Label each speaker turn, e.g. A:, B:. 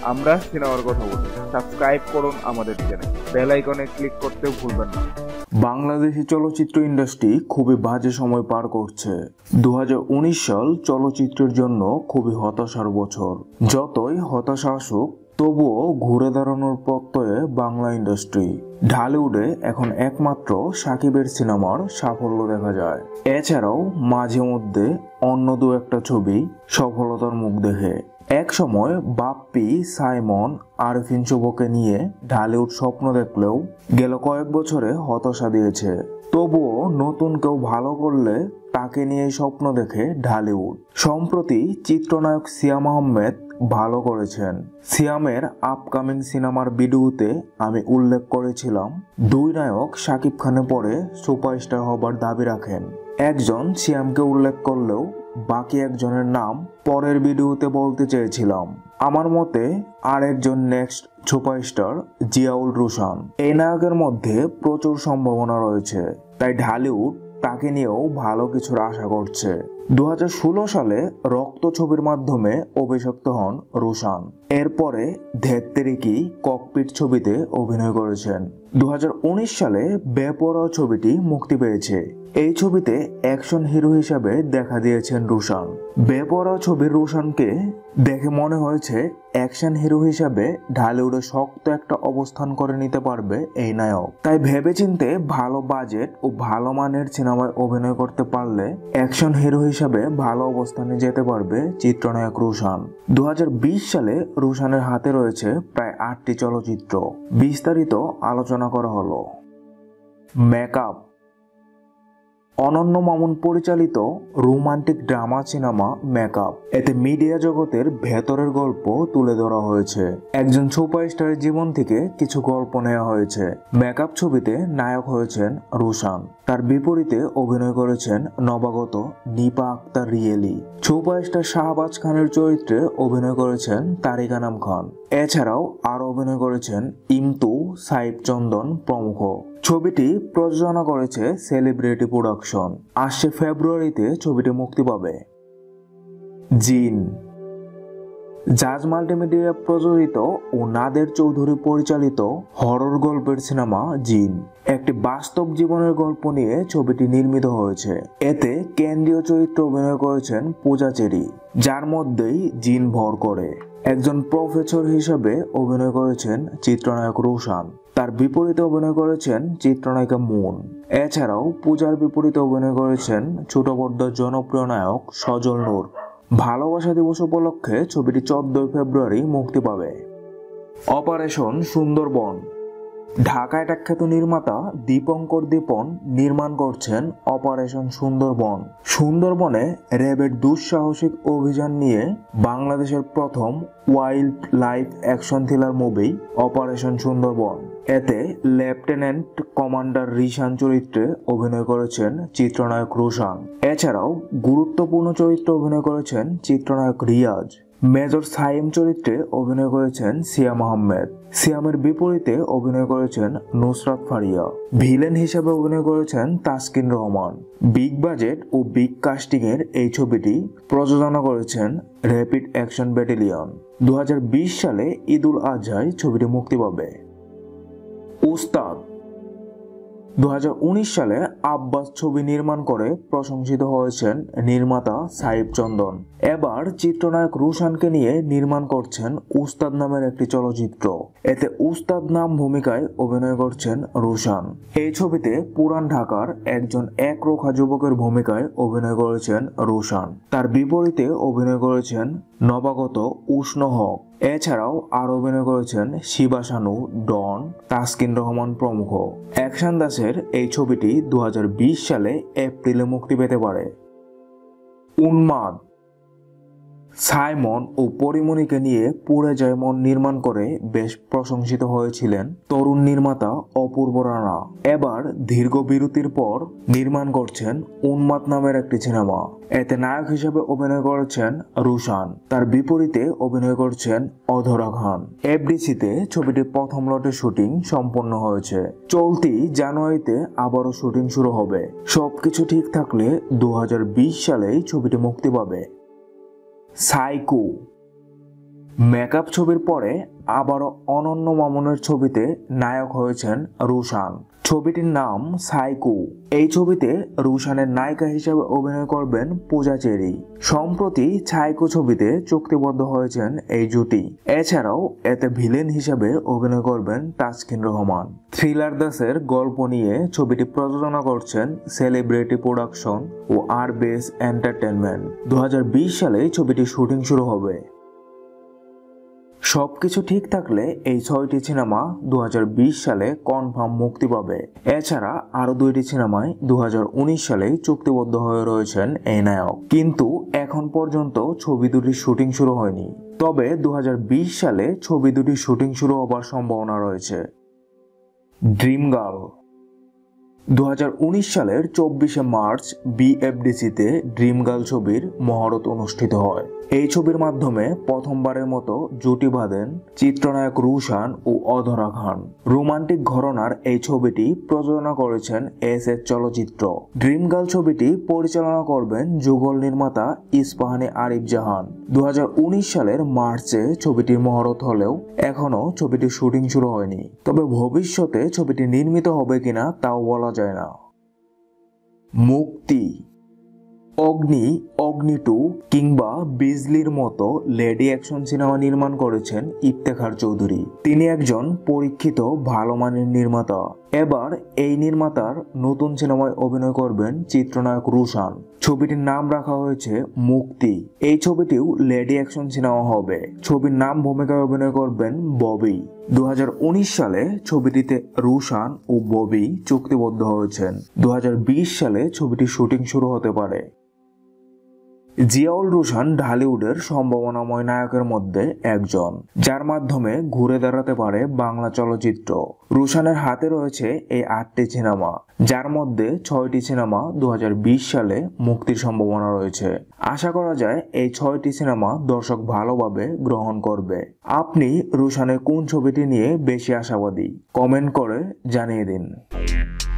A: আমরা সিনেমার কথা বলি। সাবস্ক্রাইব করুন আমাদের চ্যানেল, বেল আইকনে ক্লিক করতে ভুলবেন না।
B: বাংলাদেশি চলচ্চিত্র ইন্ডাস্ট্রি খুবই বাজে সময় পার করছে। 2019 সাল চলচ্চিত্রের জন্য খুবই হতাশার বছর। যতই হতাশা আসুক, তবুও ঘুরে দাঁড়ানোর প্রত্যয়ে বাংলা ইন্ডাস্ট্রি। ঢালিউডে এখন একমাত্র সাকিবের সিনেমার সাফল্য দেখা যায়। এছাড়াও মাঝে মধ্যে অন্য দু একটা ছবি সফলতার মুখ দেখে। এক সময় বাপ্পি, সাইমন, আরফিন শুভকে নিয়ে ঢালিউড স্বপ্ন দেখলেও গেল কয়েক বছরে হতাশা দিয়েছে। তবুও নতুন কেউ ভালো করলে তাকে নিয়ে স্বপ্ন দেখে ঢালিউড। সম্প্রতি চিত্রনায়ক সিয়াম আহমেদ ভালো করেছেন। সিয়ামের আপকামিং সিনেমার ভিডিওতে আমি উল্লেখ করেছিলাম, দুই নায়ক শাকিব খানের পরে সুপারস্টার হবার দাবি রাখেন। একজন সিয়ামকে উল্লেখ করলেও বাকি একজনের নাম পরের ভিডিওতে বলতে চেয়েছিলাম। আমার মতে আরেকজন নেক্সট সুপারস্টার জিয়াউল রোশান। এই নায়কের মধ্যে প্রচুর সম্ভাবনা রয়েছে, তাই ঢালিউড তাকে নিয়েও ভালো কিছুর আশা করছে। 2016 সালে রক্ত ছবির মাধ্যমে অভিষিক্ত হন রোশান। এরপরে ধেত্তেরিকি ককপিট ছবিতে অভিনয় করেছেন। 2019 সালে বেপরোয়া ছবিটি মুক্তি পেয়েছে। এই ছবিতে অ্যাকশন হিরো হিসাবে দেখা দিয়েছেন রোশান। বেপরোয়া ছবির রোশানকে দেখে মনে হয়েছে অ্যাকশন হিরো হিসাবে ঢালিউডে শক্ত একটা অবস্থান করে নিতে পারবে এই নায়ক। তাই ভেবেচিন্তে ভালো বাজেট ও ভালো মানের সিনেমায় অভিনয় করতে পারলে অ্যাকশন হিরো হিসাবে ভালো অবস্থানে যেতে পারবে চিত্রনায়ক রোশান। 2020 সালে রোশানের হাতে রয়েছে প্রায় 8টি চলচ্চিত্র। বিস্তারিত আলোচনা করা হলো। মেকআপ। অনন্য মামুন পরিচালিত রোমান্টিক ড্রামা সিনেমা মেকআপ। এতে মিডিয়া জগতের ভেতরের গল্প তুলে ধরা হয়েছে। একজন সুপারস্টারের জীবন থেকে কিছু গল্প নেওয়া হয়েছে। মেকআপ ছবিতে নায়ক হয়েছেন রোশান। তার বিপরীতে অভিনয় করেছেন নবাগত নিপা আক্তার রিয়েলি। সুপারস্টার শাহবাজ খানের চরিত্রে অভিনয় করেছেন তারিক আনাম খান। এছাড়াও আরো অভিনয় করেছেন ইমতু, সাইফ চন্দন প্রমুখ। ছবিটি প্রযোজনা করেছে সেলিব্রিটি প্রোডাকশন। আসছে ফেব্রুয়ারিতে ছবিটি মুক্তি পাবে। জিন। জাজ মাল্টিমিডিয়া প্রযোজিত ও নাদের চৌধুরী পরিচালিত হরর গল্পের সিনেমা জিন। একটি বাস্তব জীবনের গল্প নিয়ে ছবিটি নির্মিত হয়েছে। এতে কেন্দ্রীয় চরিত্রে অভিনয় করেছেন পূজা চেরি, যার মধ্যেই জিন ভর করে। একজন প্রফেসর হিসেবে অভিনয় করেছেন চিত্রনায়ক রোশান। তার বিপরীতে অভিনয় করেছেন চিত্রনায়িকা মুন। এছাড়াও পূজার বিপরীতে অভিনয় করেছেন ছোট পর্দার জনপ্রিয় নায়ক সজল নূর। ভালোবাসা দিবস উপলক্ষে ছবিটি 14 ফেব্রুয়ারি মুক্তি পাবে। অপারেশন সুন্দরবন। ঢাকায় খ্যাত নির্মাতা দীপঙ্কর দীপন নির্মাণ করছেন অপারেশন সুন্দরবন। সুন্দরবনে র্যাবের দুঃসাহসিক অভিযান নিয়ে বাংলাদেশের প্রথম wildlife action thriller movie operation Sundarban. এতে লেফটেন্যান্ট কমান্ডার রিশান চরিত্রে অভিনয় করেছেন চিত্রনায়ক রোশান। এছাড়াও গুরুত্বপূর্ণ চরিত্রে অভিনয় করেছেন চিত্রনায়ক রিয়াজ। মেজর সাইম চরিত্রে অভিনয় করেছেন সিয়াম আহমেদ। সিয়ামের বিপরীতে অভিনয় করেছেন নুসরাত ফারিয়া। ভিলেন হিসেবে অভিনয় করেছেন তাসকিন রহমান। বিগ বাজেট ও বিগ কাস্টিং এর এই ছবিটি প্রযোজনা করেছেন র্যাপিড অ্যাকশন ব্যাটালিয়ন। 2020 সালে ঈদুল আজহায় ছবিটি মুক্তি পাবে। উস্তাদ। 2019 সালে আব্বাস ছবি নির্মাণ করে প্রশংসিত হয়েছেন নির্মাতা সাইফ চন্দন। এবার চিত্রনায়ক রোশানকে নিয়ে নির্মাণ করছেন উস্তাদ নামের একটি চলচ্চিত্র। এতে উস্তাদ নাম ভূমিকায় অভিনয় করছেন রোশান। এই ছবিতে পুরান ঢাকার একজন একরোখা যুবকের ভূমিকায় অভিনয় করেছেন রোশান। তার বিপরীতে অভিনয় করেছেন নবাগত উষ্ণ হক। এছাড়াও আরো অভিনয় করেছেন শিবা শানু, ডন, তাসকিন রহমান প্রমুখ। অ্যাকশন দাসের এই ছবিটি 2020 সালে এপ্রিলে মুক্তি পেতে পারে। উন্মাদ। সাইমন ও পরিমণিকে নিয়ে পুড়ে যায় মন নির্মাণ করে বেশ প্রশংসিত হয়েছিলেন তরুণ নির্মাতা অপূর্ব রানা। এবার দীর্ঘ বিরতির পর নির্মাণ করছেন উন্মাদ নামের একটি সিনেমা। এতে নায়ক হিসেবে অভিনয় করেছেন রোশান। তার বিপরীতে অভিনয় করছেন অধরা খান। এফডিসিতে ছবিটির প্রথম লটের শুটিং সম্পন্ন হয়েছে। চলতি জানুয়ারিতে আবারও শুটিং শুরু হবে। সবকিছু ঠিক থাকলে 2020 সালেই ছবিটি মুক্তি পাবে। সাইকো। মেকআপ ছবির পরে আবারও অনন্য মামুনের ছবিতে নায়ক হয়েছেন রুশান। ছবিটির নাম সাইকো। এই ছবিতে রুশানের নায়িকা হিসেবে অভিনয় করবেন পূজা চেরি। সম্প্রতি সাইকো ছবিতে চুক্তিবদ্ধ হয়েছেন এই জুটি। এছাড়াও এতে ভিলেন হিসেবে অভিনয় করবেন তাসকিন রহমান। থ্রিলার দাসের গল্প নিয়ে ছবিটি প্রযোজনা করছেন সেলিব্রিটি প্রোডাকশন ও আরবেস এন্টারটেনমেন্ট। 2020 সালে ছবিটির শুটিং শুরু হবে। সবকিছু ঠিক থাকলে এই 6টি সিনেমা 2020 সালে কনফার্ম মুক্তি পাবে। এছাড়া আরো 2টি সিনেমায় 2019 সালে চুক্তিবদ্ধ হয়ে রয়েছেন এই নায়ক, কিন্তু এখন পর্যন্ত ছবি দুটির শুটিং শুরু হয়নি। তবে 2020 সালে ছবি দুটির শুটিং শুরু হবার সম্ভাবনা রয়েছে। Dream girl. 2019 সালের 24শে মার্চ বিএফডিসিতে ড্রিম গার্ল ছবির মহরত অনুষ্ঠিত হয়। এই ছবির মাধ্যমে প্রথমবারের মতো জুটি বাঁধেন চিত্রনায়ক রুশান ও অধরা খান। রোমান্টিক ঘরানার এই ছবিটি প্রযোজনা করেছেন এস চলচ্চিত্র। ড্রিম গার্ল ছবিটি পরিচালনা করবেন যুগল নির্মাতা ইস্পাহানি আরিফ জাহান। 2019 সালের মার্চে ছবিটির মহরত হলেও এখনো ছবিটির শুটিং শুরু হয়নি। তবে ভবিষ্যতে ছবিটি নির্মিত হবে কিনা তাও বলা যায় না। মুক্তি। অগ্নি, অগ্নি 2 কিংবা বিজলির মতো লেডি অ্যাকশন সিনেমা নির্মাণ করেছেন ইফতেখার চৌধুরী। তিনি একজন পরীক্ষিত ভালো মানের নির্মাতা। এবার এই নির্মাতার নতুন সিনেমায় অভিনয় করবেন চিত্রনায়ক রুশান। ছবিটির নাম রাখা হয়েছে মুক্তি। এই ছবিটিও লেডি অ্যাকশন সিনেমা হবে। ছবির নাম ভূমিকায় অভিনয় করবেন ববি। 2019 সালে ছবিটিতে রুশান ও ববি চুক্তিবদ্ধ হয়েছেন। 2020 সালে ছবিটির শুটিং শুরু হতে পারে। জিয়াউল রোশন ঢালিউডের সম্ভাবনাময় নায়কের মধ্যে একজন, যার মাধ্যমে ঘুরে দাঁড়াতে পারে বাংলা চলচ্চিত্র। রোশনের হাতে রয়েছে এই 8টি সিনেমা, যার মধ্যে 6টি সিনেমা 2020 সালে মুক্তির সম্ভাবনা রয়েছে। আশা করা যায় এই 6টি সিনেমা দর্শক ভালোভাবে গ্রহণ করবে। আপনি রোশনের কোন ছবিটি নিয়ে বেশি আশাবাদী? কমেন্ট করে জানিয়ে দিন।